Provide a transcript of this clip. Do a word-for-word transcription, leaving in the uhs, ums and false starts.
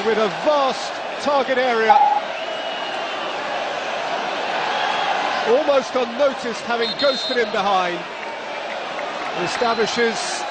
and with a vast target area, almost unnoticed, having ghosted in behind, establishes